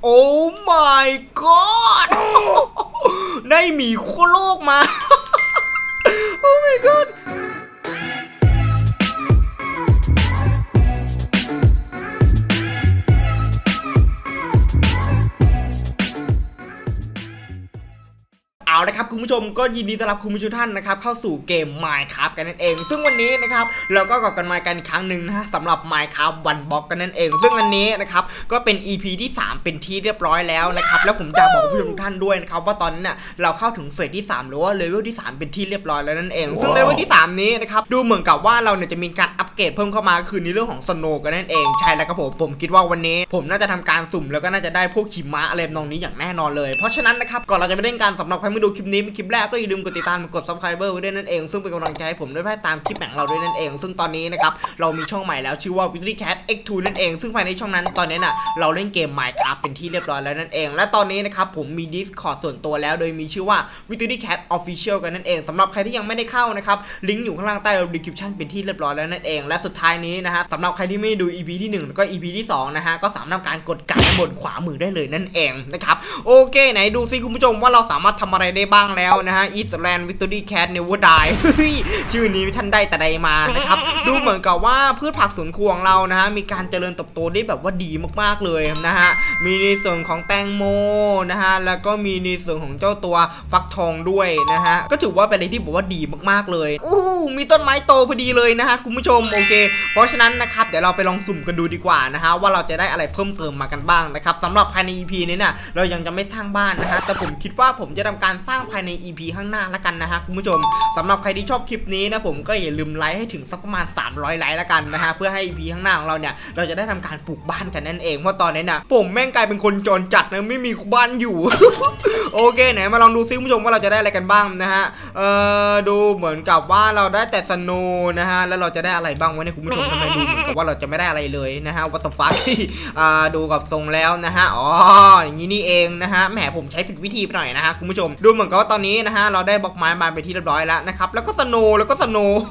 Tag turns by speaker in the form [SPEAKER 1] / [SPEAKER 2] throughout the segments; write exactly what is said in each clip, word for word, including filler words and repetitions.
[SPEAKER 1] โอ้ my god ได้หมีขั้วโลกมา โอ้ my godเอาละครับคุณผู้ชมก็ยินดีต้อนรับคุณผู้ชมท่านนะครับเข้าสู่เกม Minecraft กันนั่นเองซึ่งวันนี้นะครับเราก็กลับกันมากันอีกครั้งหนึ่งนะฮะสำหรับ Minecraft One Block กันนั่นเองซึ่งอันนี้นะครับก็เป็น อี พี ที่สามเป็นที่เรียบร้อยแล้วนะครับแล้วผมจะบอกคุณผู้ชมท่านด้วยนะครับว่าตอนนี้เนี่ยเราเข้าถึงเฟสที่สามหรือว่าเลเวลที่สามเป็นที่เรียบร้อยแล้วนั่นเอง wow. ซึ่งเลเวลที่สามนี้นะครับดูเหมือนกับว่าเราเนี่ยจะมีการอัปเกรดเพิ่มเข้ามาคือในเรื่องของสโนว์กันนั่นเองใช่แล้วครับผมผมคิดว่าวันนี้ผมน่าจะทำการสุ่มแล้วก็น่าจะได้พวกหิมะอะไรนองนี้อย่างแน่นอนเลยเพราะฉะนั้นนะครับก่อนเราจะไปเล่นการสำหรับใครไม่ดูคลิปนี้เป็นคลิปแรกก็อย่าลืมกดติดตามกด ซับสไครเบอร์ ไว้ด้วยนั่นเองซึ่งเป็นกำลังใจให้ผมด้วยให้ตามคลิปของเราด้วยนั่นเองซึ่งตอนนี้นะครับเรามีช่องใหม่แล้วชื่อว่า Victory Cat เอ็กซ์ ทู นั่นเองซึ่งภายในช่องนั้นตอนนี้น่ะเราเล่นเกม Minecraft เป็นที่เรียบร้อยแล้วนั่นเองและตอนนี้นะครับผมมี Discord ส่วนตัวแล้วโดยมีชื่อว่า Victory Cat Official กันนั่นเองสำหรับใครที่ยังไม่ได้เข้านะครับลิงก์อยู่ข้างล่างใต้ description เป็นที่เรียบร้อยแล้วนั่นเองและสุดท้ายนี้นะฮะสำหรับใครที่ไม่ดู อี พี ที่หนึ่งแล้วก็ อี พี ที่สองนะฮะก็สามารถทำการกดกดบนขวามือได้เลยนั่นเองนะครับโอเคไหนดูซิคุณผู้ชมว่าเราสามารถทำอะไรได้บ้างแล้วนะฮะ Eastland Victory Cat Never Die ชื่อนี้ท่านได้แต่ใดมานะครับดูเหมือนกับว่าพืชผักสวนครัวของเรานะฮะมีการเจริญเติบโตได้แบบว่าดีมากๆเลยนะฮะมีในส่วนของแตงโมนะฮะแล้วก็มีในส่วนของเจ้าตัวฟักทองด้วยนะฮะก็ถือว่าเป็นอะไรที่บอกว่าดีมากๆเลยอู้มีต้นไม้โตพอดีเลยนะฮะคุณผู้ชมโอเคเพราะฉะนั้นนะครับเดี๋ยวเราไปลองสุ่มกันดูดีกว่านะฮะว่าเราจะได้อะไรเพิ่มเติมมากันบ้างนะครับสำหรับภายใน อี พี นี้เนี่ยเรายังจะไม่สร้างบ้านนะฮะแต่ผมคิดว่าผมจะทำการสร้างภายใน อี พี ข้างหน้าละกันนะฮะคุณผู้ชมสำหรับใครที่ชอบคลิปนี้นะผมก็อย่าลืมไลค์ให้ถึงสักประมาณสามร้อยไลค์ละกันนะฮะเพื่อให้ อี พี ข้างหน้าของเราเนี่ยเราจะได้ทำการปลูกบ้านกันนั่นเองเพราะตอนนี้นะผมแม่งกลายเป็นคนจรจัดนะไม่มีบ้านอยู่ โอเคไหนมาลองดูซิคุณผู้ชมว่าเราจะได้อะไรกันบ้างนะฮะเอ่อดูเหมือนกับว่าเราได้แต่สโนว์นะฮะแล้วเราจะได้อะไรบ้างวะเนี่ยคุณผู้ชมทำไมดูเหมือนกับว่าเราจะไม่ได้อะไรเลยนะฮะวัตถุฟักอ่าดูกับทรงแล้วนะฮะอ๋ออย่างนี้นี่เองนะฮะแหมผมใช้ผิดวิธีไปหน่อยนะฮะคุณผู้ชมดูเหมือนกับว่าตอนนี้นะฮะเราได้บล็อกไม้มาเป็นที่เรียบร้อยแล้วนะครับแล้วก็สโนว์แล้วก็สโนว์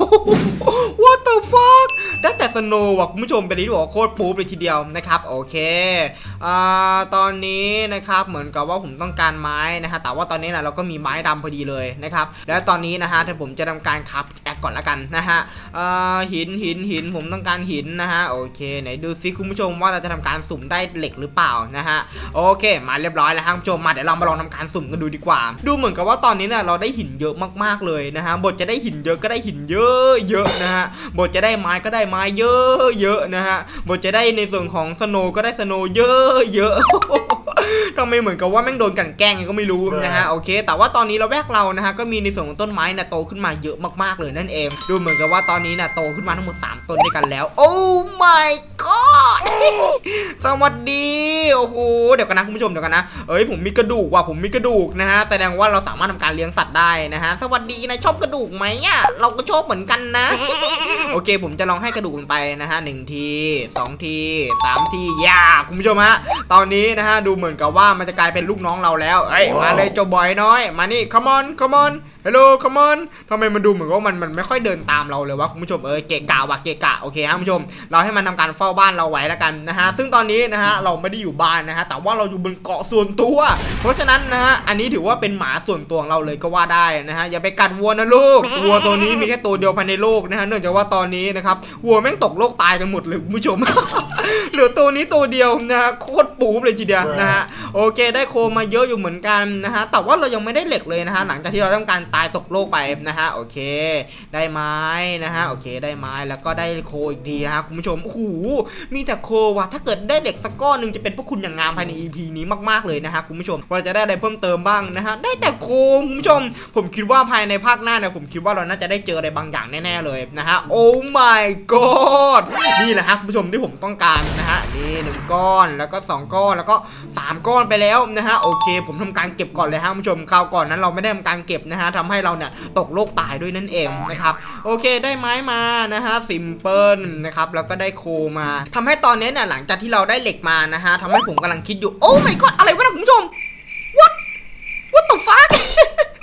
[SPEAKER 1] what the fuck ได้แต่สโนว์ว่ะคุณผู้ชมเป็นที่บอกว่าโคตรปุ๊บเลยทีเดียวนะครับโอเคอ่าตอนนี้นะครับเหมือนกับว่าผมต้องการไม้นะฮะแต่ว่าตอนนี้นะเราก็มีไม้ดำพอดีเลยนะครับแล้วตอนนี้นะฮะถ้าผมจะทำการคับแอคก่อนละกันนะฮะอ่าหินหินหินผมต้องการหินนะฮะโอเคไหนดูซิคุณผู้ชมว่าเราจะทำการสุ่มได้เหล็กหรือเปล่านะฮะโอเคมาเรียบร้อยแล้วครับคุณผู้ชมมาเดี๋ยวเรามาลองทำการสุ่มกันดูดีกว่าดูเหมือนกับว่าตอนนี้เนี่ยเราได้หินเยอะมากๆเลยนะฮะบทจะได้หินเยอะก็ได้หินเยอะเยอะนะฮะบทจะได้ไม้ก็ได้ไม้เยอะเยอะนะฮะบทจะได้ในส่วนของสโนว์ก็ได้สโนว์เยอะเยอะทำไมเหมือนกับว่าแม่งโดนกันแกล้งก็ไม่รู้นะฮะโอเคแต่ว่าตอนนี้เราแวกเรานะฮะก็มีในส่วนของต้นไม้เนี่ยโตขึ้นมาเยอะมากๆเลยนั่นเองดูเหมือนกับว่าตอนนี้เนี่ยโตขึ้นมาทั้งหมดสามต้นด้วยกันแล้วโอ้ my god สวัสดีโอ้โหเดี๋ยวกันนะคุณผู้ชมเดี๋ยวกันนะเอ้ยผมมีกระดูกว่ะผมมีกระดูกนะฮะแสดงว่าเราสามารถทำการเลี้ยงสัตว์ได้นะฮะสวัสดีนะชอบกระดูกไหมอ่ะเราก็ชอบเหมือนกันนะ โอเคผมจะลองให้กระดูกมันไปนะฮะหนึ่งทีสองทีสามทีย่าคุณผู้ชมฮะตอนนี้นะฮะดูเหมือนกับว่ามันจะกลายเป็นลูกน้องเราแล้วเอ้ยมาเลยเจ้าบอยน้อยมานี่ come on come on hello come on ทำไมมันดูเหมือนว่ามันมันไม่ค่อยเดินตามเราเลยวะคุณผู้ชมเออเกะกะว่ะเกะกะโอเคครับคุณผู้ชมเราให้มันทำการเฝ้าบ้านเราไว้แล้วกันนะฮะซึ่งตอนนี้นะฮะเราไม่ได้อยู่บ้านนะฮะแต่ว่าเราอยู่บนเกาะส่วนตัวเพราะฉะนั้นนะฮะอันนี้ถือว่าเป็นหมาส่วนตัวของเราเลยก็ว่าได้นะฮะอย่าไปกัดวัวนะลูกวัวตัวนี้มีแค่ตัวเดียวภายในโลกนะฮะเนื่องจากว่าตอนนี้นะครับวัวแม่งตกโลกตายกันหมดเลยคุณผู้ชม เหลือตัวนี้ตัวเดียวนะฮะโคตรปู๊บเลยทีเดียวนะฮะโอเคได้โคมาเยอะอยู่เหมือนกันนะฮะแต่ว่าเรายังไม่ได้เหล็กเลยนะฮะหลังจากที่เราทำการตายตกโลกไปนะฮะโอเคได้ไม้นะฮะโอเคได้ไม้แล้วก็ได้โคอีกทีนะฮะคุณผู้ชมโอ้โหมีแต่โคว่ะถ้าเกิดได้เด็กสักก้อนหนึ่งจะเป็นพวกคุณอย่างงามภายใน อี พี นี้มากๆเลยนะฮะคุณผู้ชมว่าจะได้อะไรเพิ่มเติมบ้างนะฮะได้แต่โคคุณผู้ชมผมคิดว่าภายในภาคหน้าเนี่ยผมคิดว่าเราน่าจะได้เจออะไรบางอย่างแน่ๆเลยนะฮะโอ้ my god นี่แหละฮะคุณผู้ชมที่ผมต้องการนะฮะนี่หนึ่งก้อนแล้วก็สองก้อนแล้วก็สามก้อนไปแล้วนะฮะโอเคผมทำการเก็บก่อนเลยฮะคุณผู้ชมคราวก่อนนั้นเราไม่ได้ทำการเก็บนะฮะทำให้เราเนี่ยตกโลกตายด้วยนั่นเองนะครับโอเคได้ไม้มานะฮะซิมเปิลนะครับแล้วก็ได้โคมาทำให้ตอนนี้เนี่ยหลังจากที่เราได้เหล็กมานะฮะทำให้ผมกำลังคิดอยู่โอ้ my god อะไรวะนะคุณผู้ชม what what the fuck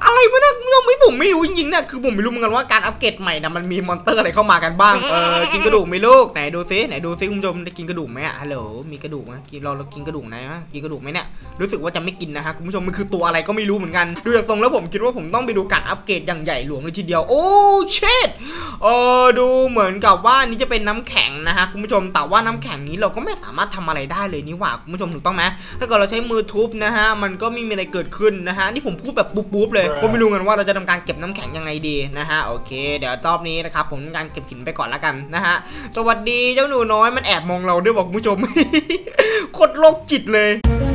[SPEAKER 1] อะไรวะเนี่ยคุณผู้ชมไม่ผมไม่รู้จริงๆเนี่ยคือผมไม่รู้เหมือนกันว่าการอัปเกรดใหม่นะมันมีมอนเตอร์อะไรเข้ามากันบ้างเออกินกระดูกไหมลูกไหนดูซิไหนดูซิคุณผู้ชมได้กินกระดูกไหมอะฮัลโหลมีกระดูกไหมกินเราเรากินกระดูกไหนวะกินกระดูกไหมเนี่ยรู้สึกว่าจะไม่กินนะฮะคุณผู้ชมมันคือตัวอะไรก็ไม่รู้เหมือนกันดูจากทรงแล้วผมคิดว่าผมต้องไปดูการอัปเกรดอย่างใหญ่หลวงเลยทีเดียวโอ้เชิดเออดูเหมือนกับว่านี่จะเป็นน้ำแข็งนะฮะคุณผู้ชมแต่ว่าน้ำแข็งนี้เราก็ไม่สามารถทำอะไรได้เลยนี่หว่าคุณผู้ชมถูกต้องไหมถ้าเกิดเราใช้มือทุบนะฮะมันก็ไม่มีอะไรเกิดขึ้นนะฮะนี่ผมพูดแบบปุ๊บๆเลยผมไม่รู้กันว่าเราจะทำการเก็บน้ำแข็งยังไงดีนะฮะโอเคเดี๋ยวรอบนี้นะครับผมทำการเก็บหินไปก่อนละกันนะฮะสวัสดีเจ้าหนูน้อยมันแอบมองเราด้วยบอกคุณผู้ชม โคตรโรคจิตเลย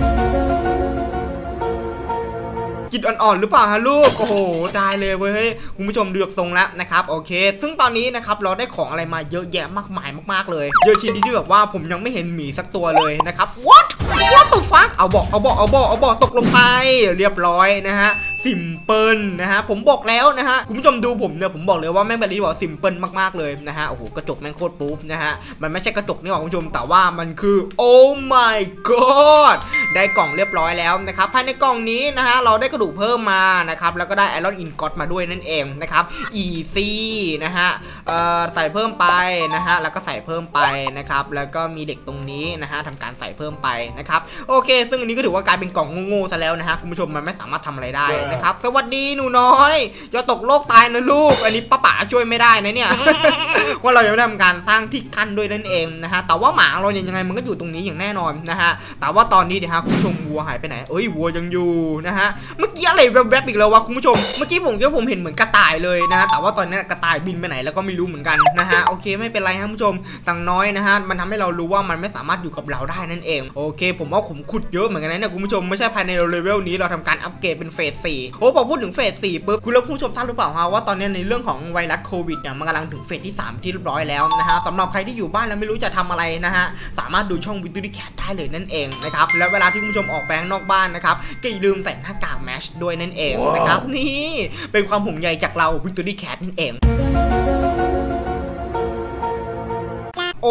[SPEAKER 1] จิตอ่อนๆหรือเปล่าฮะลูกโอ้โหได้เลยเว้ยคุณผู้ชมดูจากทรงแล้วนะครับโอเคซึ่งตอนนี้นะครับเราได้ของอะไรมาเยอะแยะมากมายมากๆเลยเยอะชนิดที่แบบว่าผมยังไม่เห็นหมีสักตัวเลยนะครับ what what the fuck เอาบอกเอาบอกเอาบอกเอาบอกตกลงไปเรียบร้อยนะฮะซิมเปิลนะฮะผมบอกแล้วนะฮะคุณผู้ชมดูผมเนี่ยผมบอกเลยว่าแม่งแบบนี้บอกซิมเปิลมากๆเลยนะฮะโอ้โหกระจกแม่งโคตรปุ๊บนะฮะมันไม่ใช่กระจกนี่หว่าคุณผู้ชมแต่ว่ามันคือโอ้ my god ได้กล่องเรียบร้อยแล้วนะครับภายในกล่องนี้นะฮะเราได้กระดูกเพิ่มมานะครับแล้วก็ได้ไอรอนอินกอตมาด้วยนั่นเองนะครับอีซี่นะฮะเอ่อใส่เพิ่มไปนะฮะแล้วก็ใส่เพิ่มไปนะครับแล้วก็มีเด็กตรงนี้นะฮะทำการใส่เพิ่มไปนะครับโอเคซึ่งอันนี้ก็ถือว่ากลายเป็นกล่องโง่ๆซะแล้วนะฮะคุณผู้ชมมันไม่สามารถทำอะไรได้นะครับสวัสดีหนูน้อยจะตกโลกตายนะลูกอันนี้ป้าป๋าช่วยไม่ได้นะเนี่ย ว่าเราจะไม่ทำการสร้างที่กั้นด้วยนั่นเองนะฮะแต่ว่าหมาเราเนี่ยยังไงมันก็อยู่ตรงนี้อย่างแน่นอนนะฮะแต่ว่าตอนนี้เดี๋ยวฮะคุณผู้ชมวัวหายไปไหนเอ้ยวัวยังอยู่นะฮะเมื่อกี้อะไรแวบๆอีกแล้ววะคุณผู้ชมเมื่อกี้ผมคิดว่าผมเห็นเหมือนกระต่ายเลยนะฮะแต่ว่าตอนนี้กระต่ายบินไปไหนแล้วก็ไม่รู้เหมือนกันนะฮะโอเคไม่เป็นไรครับคุณผู้ชมต่างน้อยนะฮะมันทำให้เรารู้ว่ามันไม่สามารถอยู่กับเราได้นั่นเองโอเคผมว่าผมขุดเยอะเหมือนกันนะเนี่ยคุณผู้ชมไม่ใช่ภายในเลเวลนี้เราทำการอัปเกรดเป็นเฟสสี่โอ้พอพูดถึงเฟสสี่ปุ๊บคุณแล้วคุณผู้ชมทราบหรือเปล่าฮะว่าตอนนี้ในเรื่องของไวรัสโควิดเนี่ยมันกำลังถึงเฟสที่สามที่เรียบร้อยแล้วนะฮะสำหรับใครที่อยู่บ้านแล้วไม่รู้จะทำอะไรนะฮะสามารถดูช่องวิต ตี้ แคทได้เลยนั่นเองนะครับแล้วเวลาที่คุณผู้ชมออกไปข้างนอกบ้านนะครับก็อย่าลืมใส่หน้ากากแมชด้วยนั่นเองนะครับนี่เป็นความห่วงใยจากเราวิต ตี้ แคทนั่นเองโอ้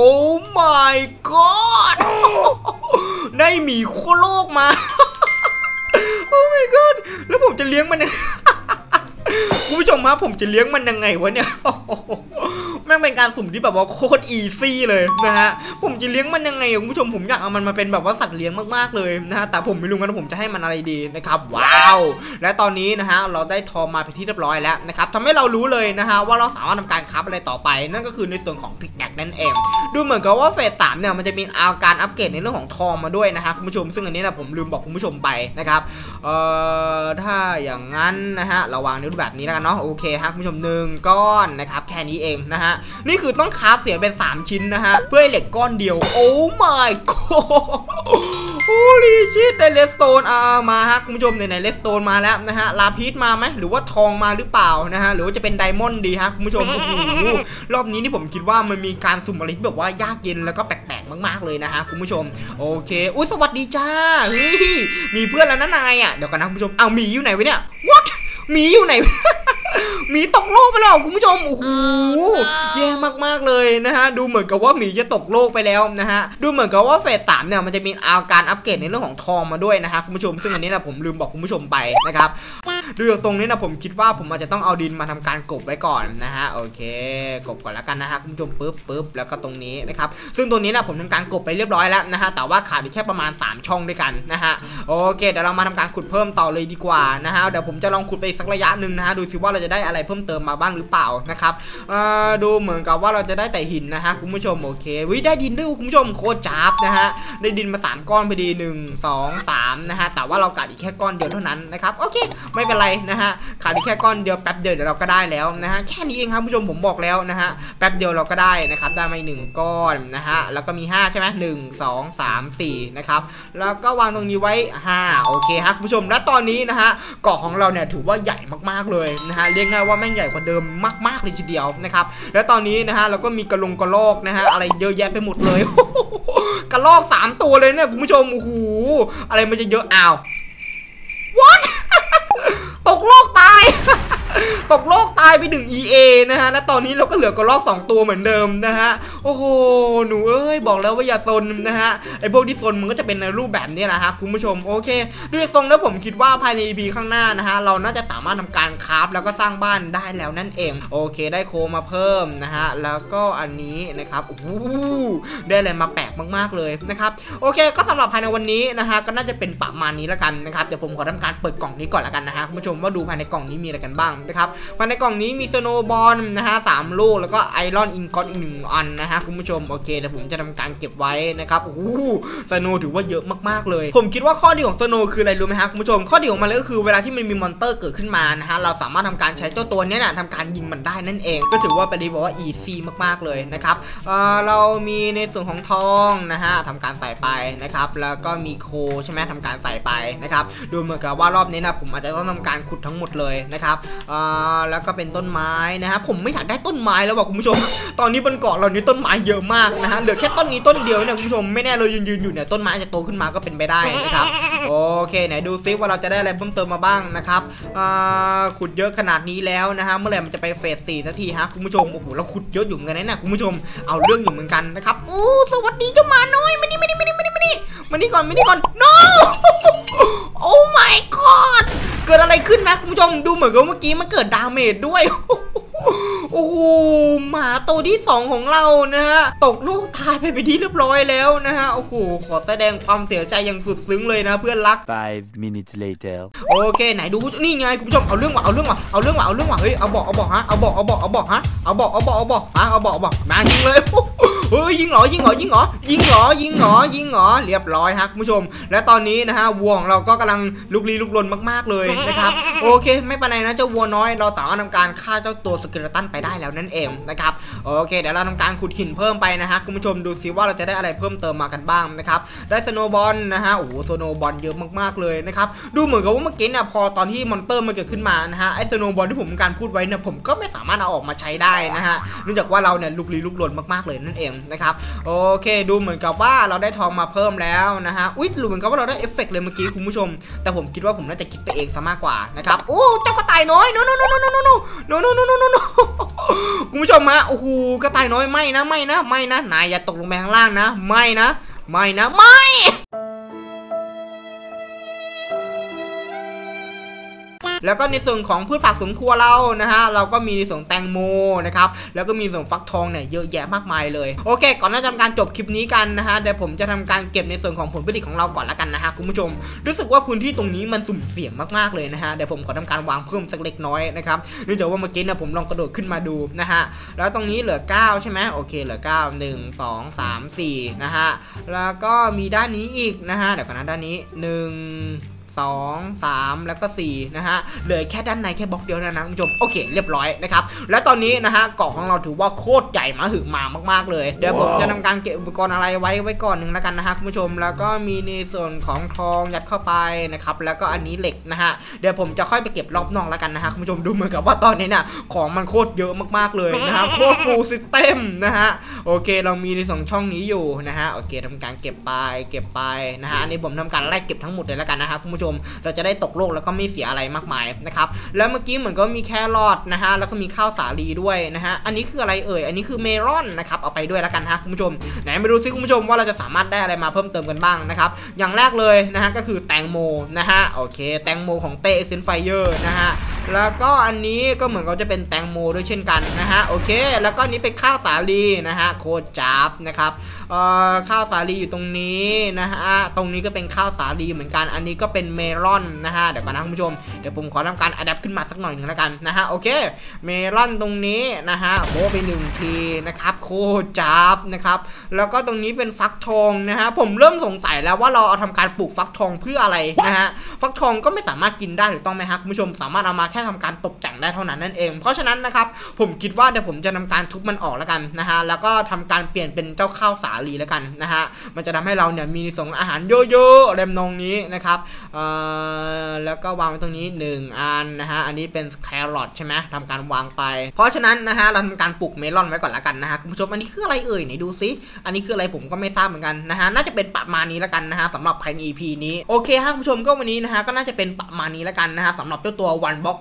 [SPEAKER 1] my god ได้หมีโคโลกมา โอ้ my god แล้วผมจะเลี้ยงมันเนี่ยคุณผู้ชมครับผมจะเลี้ยงมันยังไงวะเนี่ยแม่งเป็นการสุ่มที่แบบว่าโคตรอีซี่เลยนะฮะผมจะเลี้ยงมันยังไงคุณผู้ชมผมอยากเอามันมาเป็นแบบว่าสัตว์เลี้ยงมากๆเลยนะฮะแต่ผมไม่รู้กันว่าผมจะให้มันอะไรดีนะครับว้าวและตอนนี้นะฮะเราได้ทองมาเป็นที่เรียบร้อยแล้วนะครับทำให้เรารู้เลยนะฮะว่าเราสามารถทำการคราฟอะไรต่อไปนั่นก็คือในส่วนของพิกแอคนั่นเองดูเหมือนกับว่าเฟสสามเนี่ยมันจะมีเอาการอัปเกรดในเรื่องของทองมาด้วยนะฮะคุณผู้ชมซึ่งอันนี้นะผมลืมบอกคุณผู้ชมไปนะครับเอ่อถ้าอย่างนั้นนะฮะเราวางในรูปแบบนี้แล้วกันเนาะโอเคฮะคุณผู้ชมหนึ่งก้อนนะครับแค่นี้เองนะฮะนี่คือต้องคราฟเสียเป็นสามชิ้นนะฮะเพื่อให้เหล็กก้อนเดียวโอ้ my god โอ้ลีชิตได้เลสโตนอ่ามาฮะคุณผู้ชมในไหนเลสโตนมาแล้วนะฮะลาพีชมาไหมหรือว่าทองมาหรือเปล่านะฮะหรือว่าจะเป็นไดมอนด์ดีฮะคุณผู้ชมโอ้โหรอบนี้นี่ผมคิดว่ามันมีการสุ่มอะไรที่แบบว่ายากเย็นแล้วก็แปลกๆมากๆเลยนะฮะคุณผู้ชมโอเคอุ้ยสวัสดีจ้าเฮ้ยมีเพื่อนแล้วนะนายอ่ะเดี๋ยวกันนะคุณผู้ชมเอาหมีอยู่ไหนวะเนี่ย what หมีอยู่ไหน หมีตกโลกไปแล้วคุณผู้ชมโอ้โหแย่มากๆเลยนะฮะดูเหมือนกับว่าหมีจะตกโลกไปแล้วนะฮะดูเหมือนกับว่าเฟสสามเนี่ยมันจะมีเอาการอัปเกรดในเรื่องของทองมาด้วยนะฮะคุณผู้ชมซึ่งอันนี้นะผมลืมบอกคุณผู้ชมไปนะครับดูจากตรงนี้นะผมคิดว่าผมอาจจะต้องเอาดินมาทำการกบไว้ก่อนนะฮะโอเคกบก่อนแล้วกันนะฮะคุณผู้ชมปึ๊บปึ๊บแล้วก็ตรงนี้นะครับซึ่งตัวนี้นะผมทำการกบไปเรียบร้อยแล้วนะฮะแต่ว่าขาดอีกแค่ประมาณสามช่องด้วยกันนะฮะโอเคเดี๋ยวเรามาทำการขุดเพิ่มต่อเลยดีกว่านะฮะเดี๋ยวผมจะลองขุดไปสักระยะหนึ่งนะฮะดูซิว่าเราจะได้อะไรเพิ่มเติมมาบ้างหรือเปล่านะครับดูเหมือนกับว่าเราจะได้แต่หินนะฮะคุณผู้ชมโอเควิได้ดินด้วยคุณผู้ชมโคตรจับนะฮะได้ดินมาสามก้อนพอดีหนึ่ง สอง สามนะฮะแต่ว่าเราขาดอีกแค่ก้อนเดียวเท่านั้นนะครับโอเคไม่เป็นไรนะฮะขาดอีกแค่ก้อนเดียวแป๊บเดียวเดี๋ยวเราก็ได้แล้วนะฮะแค่นี้เองครับคุณผู้ชมผมบอกแล้วนะฮะแป๊บเดียวเราก็ได้นะครับได้มาหนึ่งก้อนนะฮะแล้วก็มีห้าใช่ไหมหนึ่ง สอง สาม สี่นะครับแล้วก็วางตรงนี้ไว้ห้าโอเคฮะคุณผู้ชมและตอนนี้นะฮะเกาะของเราเนี่ยถือว่าใหญ่มากๆเลยนะฮะเรียกง่ายว่าแม่งใหญ่กว่าเดิมมากๆเลยทีเดียวนะครับแล้วตอนนี้นะฮะเราก็มีกระลงกระโลกนะฮะอะไรเยอะแยะไปหมดเลยกระลอกสามตัวเลยเนี่ยคุณผู้ชมโอ้โหอะไรมันจะเยอะอ้าว what ตกโลกตายตกโลกตายไปหนึ่ง อี เอ นะฮะและตอนนี้เราก็เหลือกระรอกสองตัวเหมือนเดิมนะฮะโอ้โหหนูเอ้ยบอกแล้วว่าอย่าซนนะฮะไอพวกที่ซนมันก็จะเป็นในรูปแบบนี้แหละฮะคุณผู้ชมโอเคด้วยทรงแล้วผมคิดว่าภายใน อี พี ข้างหน้านะฮะเราน่าจะสามารถทำการคราฟแล้วก็สร้างบ้านได้แล้วนั่นเองโอเคได้โคมาเพิ่มนะฮะแล้วก็อันนี้นะครับโอ้โหได้อะไรมาแปลกมากๆเลยนะครับโอเคก็สำหรับภายในวันนี้นะฮะก็น่าจะเป็นประมาณนี้แล้วกันนะครับเดี๋ยวผมขอทำการเปิดกล่องนี้ก่อนแล้วกันนะฮะคุณผู้ชมว่าดูภายในกล่องนี้มีอะไรกันบ้างนะครับภายในกล่องนี้มีสโนว์บอลนะฮะสามลูกแล้วก็ไอรอนอินกอตอีกหนึ่งอันนะฮะคุณผู้ชมโอเคเดี๋ยวผมจะทำการเก็บไว้นะครับโอ้โหสโนว์ถือว่าเยอะมากๆเลยผมคิดว่าข้อดีของสโนว์คืออะไรรู้ไหมฮะคุณผู้ชมข้อดีของมันเลยก็คือเวลาที่มันมีมอนเตอร์เกิดขึ้นมานะฮะเราสามารถทำการใช้เจ้าตัวนี้นะทำการยิงมันได้นั่นเองก็ถือว่าเป็นดีบอกว่าอีซี่มากๆเลยนะครับเอ่อเรามีในส่วนของทองนะฮะทำการใส่ไปนะครับแล้วก็มีโคใช่ไหมทำการใส่ไปนะครับดูเหมือนกับว่ารอบนี้นะผมอาจจะต้องทำการขุดทั้งหมดเลยนะครับเอ่อแล้วก็เป็นต้นไม้นะฮะผมไม่อยากได้ต้นไม้แล้วบอกคุณผู้ชมตอนนี้บนเกาะเรานี้ต้นไม้เยอะมากนะฮะเหลือแค่ต้นนี้ต้นเดียวเนี่ยคุณผู้ชมไม่แน่เรายืนยืนอยู่เนี่ยต้นไม้จะโตขึ้นมาก็เป็นไปได้นะครับโอเคไหนดูซิว่าเราจะได้อะไรเพิ่มเติมมาบ้างนะครับอ่าขุดเยอะขนาดนี้แล้วนะฮะเมื่อไหร่มันจะไปเฟสสี่สักทีฮะคุณผู้ชมโอ้โหเราขุดเยอะอยู่เหมือนกันนะคุณผู้ชมเอาเรื่องอยู่เหมือนกันนะครับอู้สวัสดีเจ้าหมาน้อยมานี่มานี่มานี่มานี่มานี่มานี่ก่อนมานี่ก่อน no โอ้ my god เกิดอะไรขึ้นนะคุณผู้ชมดูเหมือนกับเมื่อกี้มันเกิดดาเมจด้วยโอ้โหหมาตัวที่สองของเรานะฮะตกลูกตายไปไปที่เรียบร้อยแล้วนะฮะโอ้โหขอแสดงความเสียใจอย่างสุดซึ้งเลยนะเพื่อนรัก
[SPEAKER 2] five minutes later
[SPEAKER 1] โอเคไหนดูนี่ไงคุณผู้ชมเอาเรื่องว่ะเอาเรื่องว่ะเอาเรื่องว่ะเอาเรื่องว่ะเฮ้ยเอาบอกเอาบอกฮะเอาบอกเอาบอกเอาบอกฮะเอาบอกเอาบอกเอาบอกฮะเอาบอกเอาบอกมายิงเลยเฮ้ยยิงเหรอยิงเหรอยิงเหรอยิงเหรอยิงเหรอยิงเหรอเรียบร้อยฮะคุณผู้ชมและตอนนี้นะฮะวัวของเราก็กำลังลุกลี้ลุกลนมากๆเลยนะครับโอเคไม่เป็นไรนะเจ้าวัวน้อยเราสามารถทำการฆ่าเจ้าตัวสเกเลตันไปได้แล้วนั่นเองนะครับโอเคเดี๋ยวเราทำการขุดหินเพิ่มไปนะฮะคุณผู้ชมดูซิว่าเราจะได้อะไรเพิ่มเติมมากันบ้างนะครับได้สโนว์บอลนะฮะโอ้โหสโนว์บอลเยอะมากๆเลยนะครับดูเหมือนกับว่าเมื่อกี้เนี่ยพอตอนที่มอนเตอร์มันเกิดขึ้นมานะฮะไอ้สโนว์บอลที่ผมการพูดไว้เนี่ยผมก็ไม่สามารถเอาออกมาใช้ได้นะฮะเนื่องจากว่าเราเนี่ยลุกลี้ลุกลนมากๆเลยนั่นเองนะครับโอเคดูเหมือนกับว่าเราได้ทองมาเพิ่มแล้วนะฮะอุ๊ยดูเหมือนกับว่าเราได้เอฟเฟกต์เลยเมื่อกี้คุณผู้ชมแต่ผมคิดว่าผมน่าจะคิดไปเองซะมากกว่านะครับโอ้เจ้ากระต่ายน้อยโนโนโนโนโนโนโนโนโนโนโนโนโนคุณผู้ชมฮะโอ้โหกระต่ายน้อยไม่นะไม่นะไม่นะนายอย่าตกลงไปข้างล่างนะไม่นะไม่นะไม่แล้วก็ในส่วนของพืชผักสวนครัวเรานะฮะเราก็มีในส่วนแตงโมนะครับแล้วก็มีส่วนฟักทองเนี่ยเยอะแยะมากมายเลยโอเคก่อนที่จะทำการจบคลิปนี้กันนะฮะเดี๋ยวผมจะทำการเก็บในส่วนของผลผลิตของเราก่อนละกันนะฮะคุณผู้ชมรู้สึกว่าพื้นที่ตรงนี้มันสุ่มเสี่ยงมากๆเลยนะฮะเดี๋ยวผมขอทำการวางเพิ่มสักเล็กน้อยนะครับเนื่องจากว่าเมื่อกี้เนี่ยผมลองกระโดดขึ้นมาดูนะฮะแล้วตรงนี้เหลือเก้าใช่ไหมโอเคเหลือเก้า หนึ่ง สอง สาม สี่นะฮะแล้วก็มีด้านนี้อีกนะฮะเดี๋ยวก่อนนะด้านนี้หนึ่งสอง สามแล้วก็สี่นะฮะเหลือแค่ด้านในแค่บล็อกเดียวนะนะคุณผู้ชมโอเคเรียบร้อยนะครับและตอนนี้นะฮะเกาะของเราถือว่าโคตรใหญ่มาหึงมามากๆเลยเดี๋ยวผมจะทำการเก็บอุปกรณ์อะไรไว้ไว้ก่อนหนึ่งแล้วกันนะฮะคุณผู้ชมแล้วก็มีในส่วนของทองยัดเข้าไปนะครับแล้วก็อันนี้เหล็กนะฮะเดี๋ยวผมจะค่อยไปเก็บรอบนอกแล้วกันนะฮะคุณผู้ชมดูเหมือนกับว่าตอนนี้เนี่ยของมันโคตรเยอะมากๆเลยนะฮะโคตรฟูลซิสเต็มนะฮะโอเคเรามีในสองช่องนี้อยู่นะฮะโอเคทำการเก็บไปเก็บไปนะฮะอันนี้ผมทำการไล่เก็บทั้งหมดเลยแล้วกันนะฮะคุณผู้ชมเราจะได้ตกโลกแล้วก็ไม่เสียอะไรมากมายนะครับแล้วเมื่อกี้เหมือนก็มีแครอทนะฮะแล้วก็มีข้าวสาลีด้วยนะฮะอันนี้คืออะไรเอ่ยอันนี้คือเมลอนนะครับเอาไปด้วยแล้วกันฮะคุณผู้ชมไหนมาดูซิคุณผู้ชมว่าเราจะสามารถได้อะไรมาเพิ่มเติมกันบ้างนะครับอย่างแรกเลยนะฮะก็คือแตงโมนะฮะโอเคแตงโมของเต้เซนไฟเยอร์นะฮะแล้วก็อันนี้ก็เหมือนเขาจะเป็นแตงโมด้วยเช่นกันนะฮะโอเคแล้วก็อันนี้เป็นข้าวสาลีนะฮะโคจับนะครับเอ่อข้าวสาลีอยู่ตรงนี้นะฮะตรงนี้ก็เป็นข้าวสาลีเหมือนกันอันนี้ก็เป็นเมลอนนะฮะเดี๋ยวก่อนนะคุณผู้ชมเดี๋ยวผมขอทำการอัดแอปขึ้นมาสักหน่อยหนึ่งแล้วกันนะฮะโอเคเมลอนตรงนี้นะฮะโบไปหนึ่งทีนะครับโคจับนะครับแล้วก็ตรงนี้เป็นฟักทองนะฮะผมเริ่มสงสัยแล้วว่าเราเอาทำการปลูกฟักทองเพื่ออะไรนะฮะฟักทองก็ไม่สามารถกินได้ถูกต้องไหมฮะคุณผู้ชมสามารถเอามาแค่ทำการตกแต่งได้เท่านั้นนั่นเองเพราะฉะนั้นนะครับผมคิดว่าเดี๋ยวผมจะทำการทุบมันออกแล้วกันนะฮะแล้วก็ทำการเปลี่ยนเป็นเจ้าข้าวสาลีแล้วกันนะฮะมันจะทำให้เราเนี่ยมีส่งอาหารเยอะๆเรมนองนี้นะครับเอ่อแล้วก็วางไว้ตรงนี้หนึ่งอันนะฮะอันนี้เป็นแครอทใช่ไหมทำการวางไปเพราะฉะนั้นนะฮะเราทำการปลูกเมลอนไว้ก่อนละกันนะฮะคุณผู้ชมอันนี้คืออะไรเอ่ยไหนดูซิอันนี้คืออะไรผมก็ไม่ทราบเหมือนกันนะฮะน่าจะเป็นประมาณนี้ละกันนะฮะสำหรับภายใน อี พี นี้โอเคฮะคุณผู้ชมก็วันนี้นะฮะก็น่าจะเป็นประมาณนี้ละกันนะฮะสำหรับเจ้าตัว One Block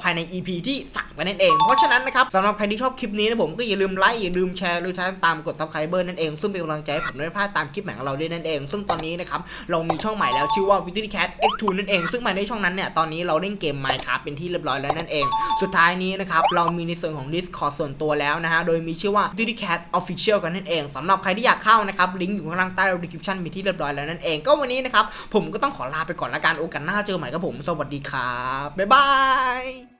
[SPEAKER 1] ภายใน อี พี ที่สามกันนั่นเองเพราะฉะนั้นนะครับสำหรับใครที่ชอบคลิปนี้นะผมก็อย่าลืมไลค์อย่าลืมแชร์หรือใช้ตามกด ซับสไครเบอร์ นั่นเองซึ่งเป็นกำลังใจให้ผมไม่พลาดตามคลิปใหม่ของเราด้วยนั่นเองซึ่งตอนนี้นะครับเรามีช่องใหม่แล้วชื่อว่า Vitalcat เอ็กซ์ ทู นั่นเองซึ่งมาในช่องนั้นเนี่ยตอนนี้เราเล่นเกม Minecraft เป็นที่เรียบร้อยแล้วนั่นเองสุดท้ายนี้นะครับเรามีในส่วนของ Discord ส่วนตัวแล้วนะฮะโดยมีชื่อว่า Vitalcat Official กันนั่นเองสำหรับใครที่อยากเข้านะครับลิงก์อยู่ข้างล่างใต้ description มีที่เรียบร้อยแล้วนั่นเองก็วันนี้นะครับผมก็ต้องขอลาไปก่อนละกันโอกาสหน้าเจอใหม่กับผมสวัสดีครับบ๊ายบาย